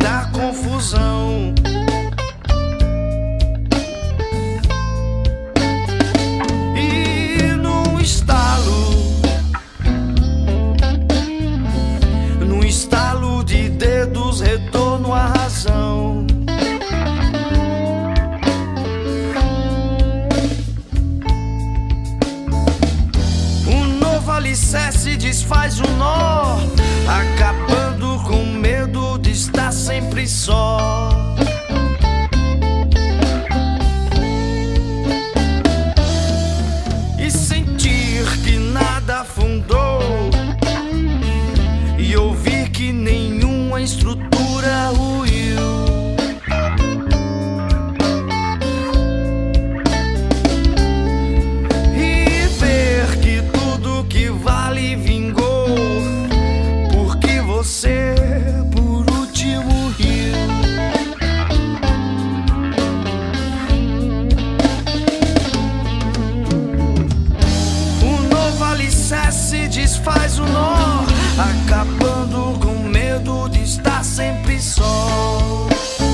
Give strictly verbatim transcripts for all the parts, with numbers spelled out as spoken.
da confusão. E num estalo, num estalo de dedos, retorno à razão. Alicerce desfaz o nó, acabando com medo de estar sempre só. E sentir que nada afundou, e ouvir que nenhuma estrutura ruiu. Você por último riu. Um novo alicerce desfaz o nó, acabando com medo de estar sempre só.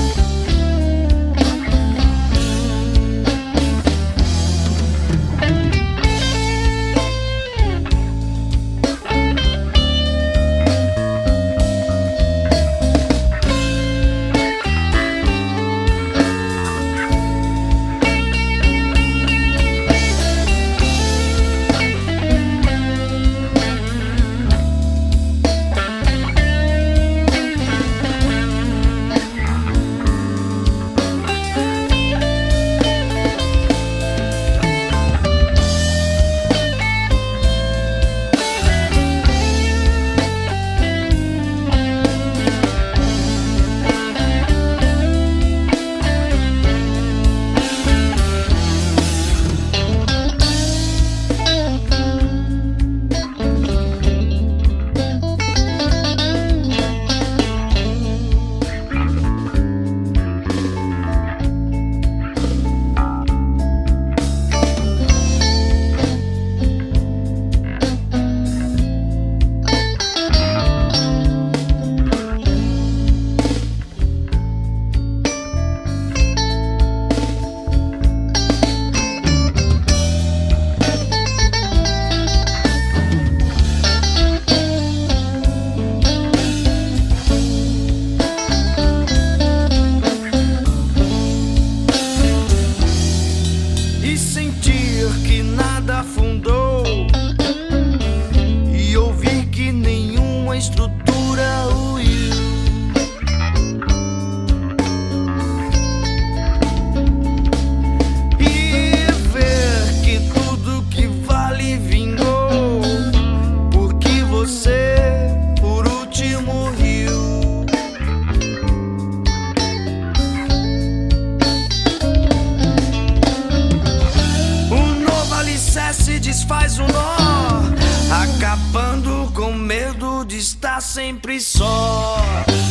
Que nada afundou, e ouvir que nenhuma estrutura ruiu. E ver que tudo que vale vingou, porque você por último riu. Se desfaz o nó, acabando com medo de estar sempre só.